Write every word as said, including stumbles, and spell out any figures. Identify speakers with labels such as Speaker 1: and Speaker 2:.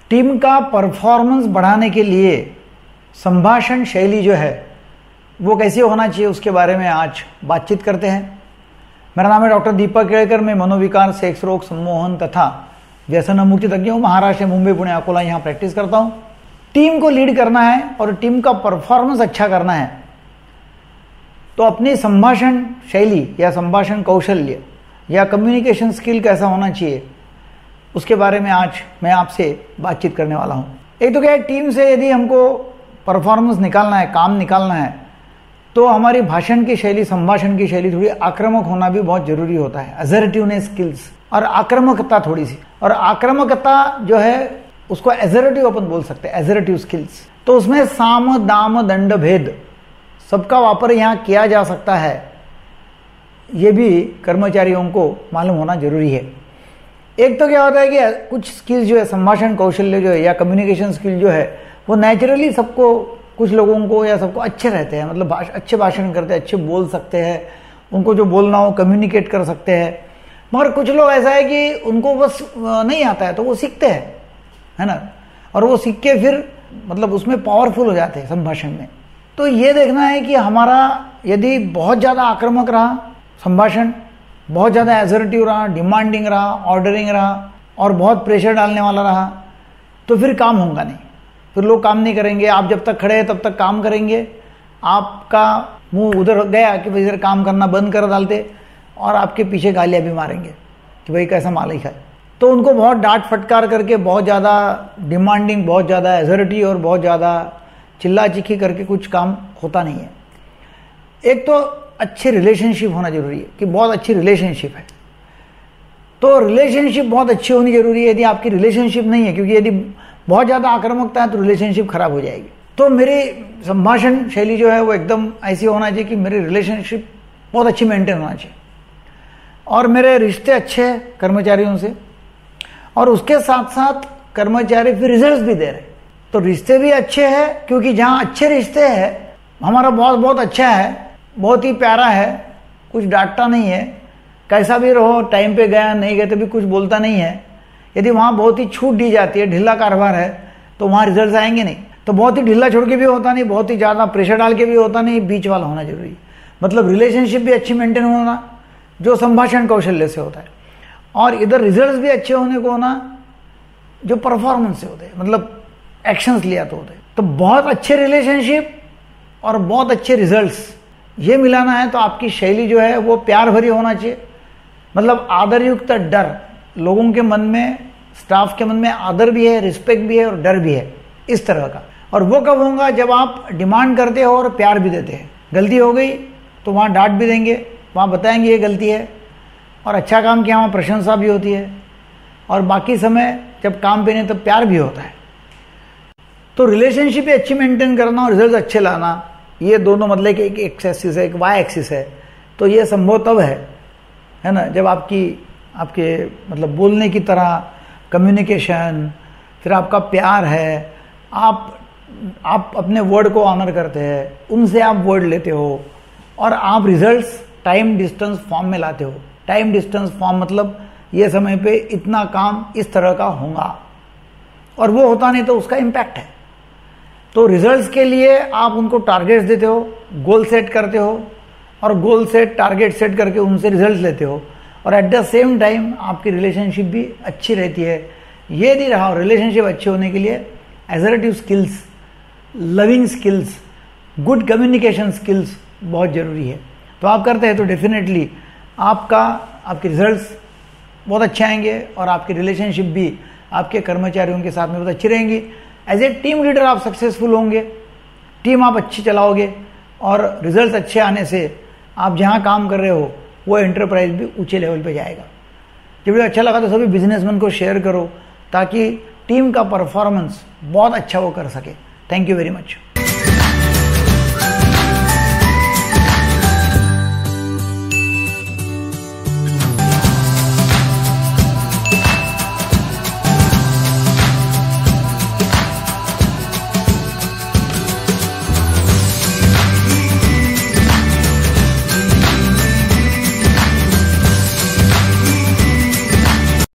Speaker 1: Team का performance बढ़ाने के लिए संभाषण शैली जो है वो कैसी होना चाहिए उसके बारे में आज बातचीत करते हैं। मेरा नाम है डॉक्टर दीपक केळकर। मैं मनोविकार, सेक्स रोग, सम्मोहन तथा व्यसन मुक्ति तज्ञ हूँ। महाराष्ट्र, मुंबई, पुणे, अकोला यहाँ प्रैक्टिस करता हूँ। टीम को लीड करना है और टीम का परफॉर्मेंस अच्छा करना है तो अपनी संभाषण शैली या संभाषण कौशल्य या कम्युनिकेशन स्किल कैसा होना चाहिए उसके बारे में आज मैं आपसे बातचीत करने वाला हूँ। एक तो क्या है, टीम से यदि हमको परफॉर्मेंस निकालना है, काम निकालना है, तो हमारी भाषण की शैली, संभाषण की शैली थोड़ी आक्रामक होना भी बहुत जरूरी होता है। असर्टिवनेस स्किल्स और आक्रामकता थोड़ी सी, और आक्रामकता जो है उसको एजर्टिव अपन बोल सकते हैं, एजर्टिव स्किल्स। तो उसमें साम दाम दंड भेद सबका वापर यहाँ किया जा सकता है, ये भी कर्मचारियों को मालूम होना जरूरी है। एक तो क्या होता है कि कुछ स्किल्स जो है, संभाषण कौशल्य जो है या कम्युनिकेशन स्किल जो है वो नेचुरली सबको, कुछ लोगों को या सबको अच्छे रहते हैं, मतलब भाष, अच्छे भाषण करते हैं, अच्छे बोल सकते हैं, उनको जो बोलना हो कम्युनिकेट कर सकते हैं। मगर कुछ लोग ऐसा है कि उनको बस नहीं आता है तो वो सीखते हैं, है ना, और वो सीख के फिर मतलब उसमें पावरफुल हो जाते हैं संभाषण में। तो ये देखना है कि हमारा यदि बहुत ज़्यादा आक्रामक रहा संभाषण, बहुत ज़्यादा एसर्टिव रहा, डिमांडिंग रहा, ऑर्डरिंग रहा और बहुत प्रेशर डालने वाला रहा तो फिर काम होगा नहीं, फिर लोग काम नहीं करेंगे। आप जब तक खड़े हैं तब तक काम करेंगे, आपका मुंह उधर गया कि भाई इधर काम करना बंद कर डालते और आपके पीछे गालियाँ भी मारेंगे कि भाई कैसा मालिक है। तो उनको बहुत डांट फटकार करके, बहुत ज़्यादा डिमांडिंग, बहुत ज़्यादा एसर्टिव और बहुत ज़्यादा चिल्ला चिक्की करके कुछ काम होता नहीं है। एक तो अच्छी रिलेशनशिप होना जरूरी है कि बहुत अच्छी रिलेशनशिप है, तो रिलेशनशिप बहुत अच्छी होनी जरूरी है। यदि आपकी रिलेशनशिप नहीं है, क्योंकि यदि बहुत ज़्यादा आक्रामकता है तो रिलेशनशिप खराब हो जाएगी। तो मेरी संभाषण शैली जो है वो एकदम ऐसी होना चाहिए कि मेरी रिलेशनशिप बहुत अच्छी मेंटेन होना चाहिए और मेरे रिश्ते अच्छे हैं कर्मचारियों से, और उसके साथ साथ कर्मचारी फिर रिजल्ट्स भी दे रहे। तो रिश्ते भी अच्छे हैं, क्योंकि जहाँ अच्छे रिश्ते हैं, हमारा बॉस बहुत अच्छा है, बहुत ही प्यारा है, कुछ डांटता नहीं है, कैसा भी रहो, टाइम पे गया नहीं गए तो भी कुछ बोलता नहीं है। यदि वहाँ बहुत ही छूट दी जाती है, ढीला कारोबार है, तो वहाँ रिजल्ट्स आएंगे नहीं। तो बहुत ही ढीला छोड़ के भी होता नहीं, बहुत ही ज़्यादा प्रेशर डाल के भी होता नहीं, बीच वाला होना जरूरी है। मतलब रिलेशनशिप भी अच्छी मेंटेन होना जो संभाषण कौशल्य से होता है, और इधर रिजल्ट्स भी अच्छे होने को होना जो परफॉर्मेंस से होते हैं, मतलब एक्शंस लिया तो होते हैं। तो बहुत अच्छे रिलेशनशिप और बहुत अच्छे रिजल्ट्स ये मिलाना है तो आपकी शैली जो है वो प्यार भरी होना चाहिए। मतलब आदरयुक्त डर, लोगों के मन में, स्टाफ के मन में आदर भी है, रिस्पेक्ट भी है और डर भी है, इस तरह का। और वो कब होगा, जब आप डिमांड करते हो और प्यार भी देते हैं। गलती हो गई तो वहाँ डांट भी देंगे, वहाँ बताएंगे ये गलती है, और अच्छा काम किया वहाँ प्रशंसा भी होती है, और बाकी समय जब काम पे नहीं तब प्यार भी होता है। तो रिलेशनशिप भी अच्छी मेंटेन करना और रिजल्ट अच्छे लाना, ये दोनों मतलब कि एक एक्स एक्सिस है, एक वाई एक्सिस है। तो ये संभव तब है है ना, जब आपकी आपके मतलब बोलने की तरह कम्युनिकेशन, फिर आपका प्यार है, आप आप अपने वर्ड को ऑनर करते हैं, उनसे आप वर्ड लेते हो, और आप रिजल्ट्स टाइम डिस्टेंस फॉर्म में लाते हो। टाइम डिस्टेंस फॉर्म मतलब ये समय पे इतना काम इस तरह का होगा, और वो होता नहीं तो उसका इम्पैक्ट है। तो रिजल्ट्स के लिए आप उनको टारगेट्स देते हो, गोल सेट करते हो, और गोल सेट टारगेट सेट करके उनसे रिजल्ट्स लेते हो, और एट द सेम टाइम आपकी रिलेशनशिप भी अच्छी रहती है। ये नहीं रहा, रिलेशनशिप अच्छी होने के लिए assertive skills, loving skills, good communication skills बहुत ज़रूरी है। तो आप करते हैं तो डेफिनेटली आपका आपके रिजल्ट्स बहुत अच्छे आएंगे, और आपकी रिलेशनशिप भी आपके कर्मचारियों के साथ में बहुत अच्छी रहेंगी। एज ए टीम लीडर आप सक्सेसफुल होंगे, टीम आप अच्छी चलाओगे, और रिजल्ट्स अच्छे आने से आप जहां काम कर रहे हो वो एंटरप्राइज भी ऊंचे लेवल पे जाएगा। जब वीडियो अच्छा लगा तो सभी बिजनेसमैन को शेयर करो, ताकि टीम का परफॉर्मेंस बहुत अच्छा वो कर सके। Thank you very much.